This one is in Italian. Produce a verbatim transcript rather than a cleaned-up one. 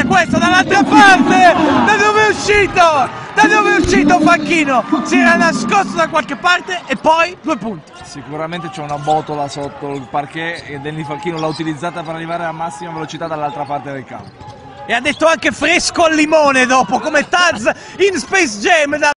Guarda questo dall'altra parte! Da dove è uscito? Da dove è uscito Facchino? Si era nascosto da qualche parte e poi due punti. Sicuramente c'è una botola sotto il parquet e Danny Facchino l'ha utilizzata per arrivare a massima velocità dall'altra parte del campo. E ha detto anche fresco al limone dopo, come Taz in Space Jam.